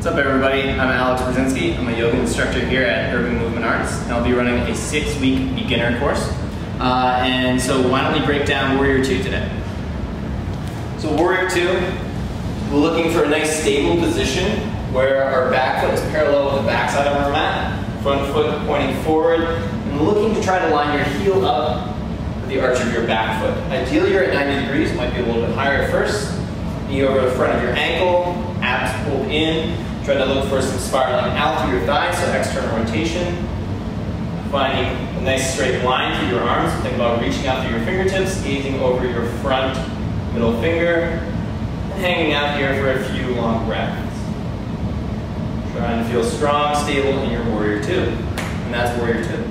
What's up everybody, I'm Alex Brazinksi. I'm a yoga instructor here at Urban Movement Arts, and I'll be running a 6-week beginner course. And so why don't we break down Warrior 2 today. So Warrior 2, we're looking for a nice stable position where our back foot is parallel with the back side of our mat, front foot pointing forward, and looking to try to line your heel up with the arch of your back foot. Ideally you're at 90 degrees, might be a little bit higher first. Knee over the front of your ankle, abs pulled in. Try to look for some spiraling out through your thighs, so external rotation. Finding a nice straight line through your arms. Think about reaching out through your fingertips, gazing over your front middle finger, and hanging out here for a few long breaths. Trying to feel strong, stable in your Warrior 2. And that's Warrior 2.